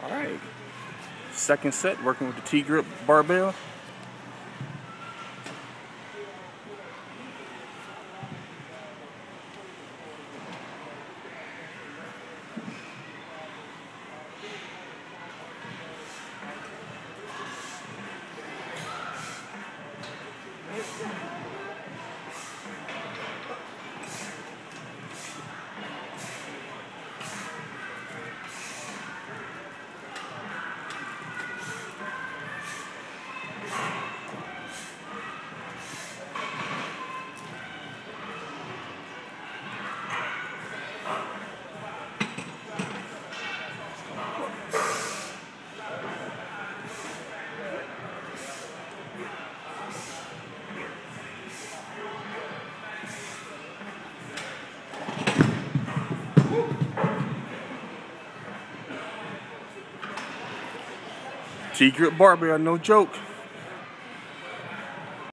Alright, second set, working with the T-grip barbell. T-grip barbell, no joke.